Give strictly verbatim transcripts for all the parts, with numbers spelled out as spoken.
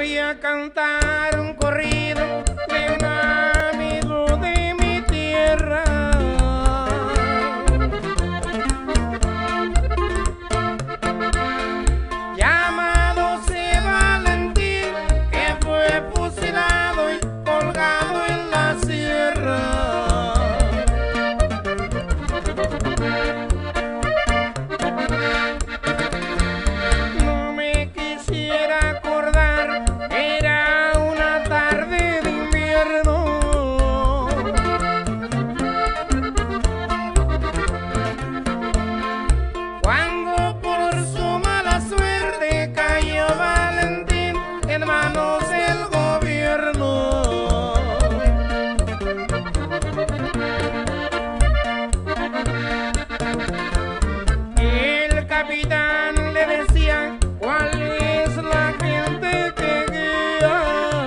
voy a cantar un corrido de un amigo de mi tierra. Llamado C. Valentín, que fue fusilado y colgado en la sierra. No me quisiera acordar, era una tarde de invierno, cuando por su mala suerte cayó Valentín en manos del gobierno. El capitán le decía: ¿cuál es la gente que guía?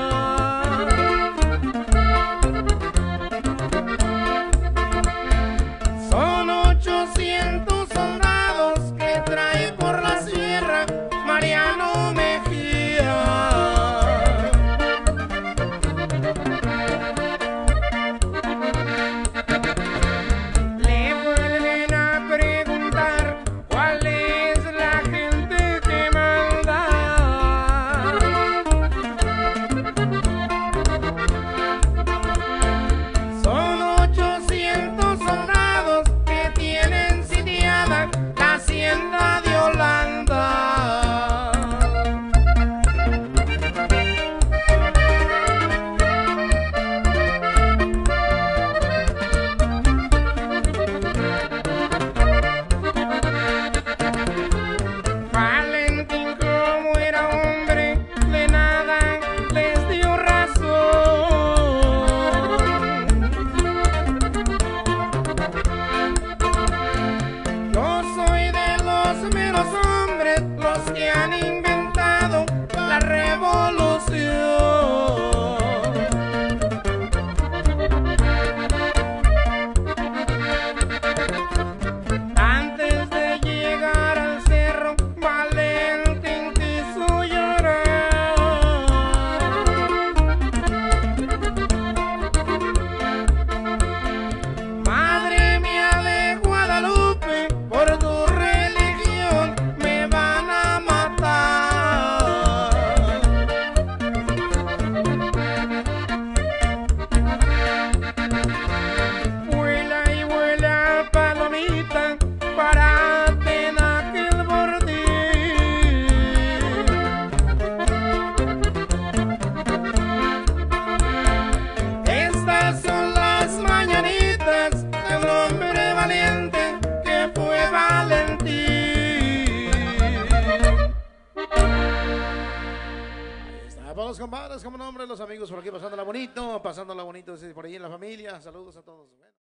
Son ochocientos soldados que trae por la sierra Mariano Mejía. Le vuelven a preguntar: ¿cuál es la gente que manda? Son ochocientos soldados que tienen sitiada la hacienda de Holanda. Valentín, como era hombre, de nada les dio razón. Yo soy de los meros hombres, los que han inventado la revolución. Antes de llegar al cerro, Valentín quiso llorar. Madre mía de Guadalupe, por tu religión me van a matar. Vuela y vuela, palomita, párate en aquel bordil. Estas son las mañanitas de un hombre valiente que fue Valentín. Ahí está, para los compadres, como nombre, los amigos por aquí pasándola bonito, pasándola bonito, sí, por ahí en la familia. Saludos a todos. Bueno.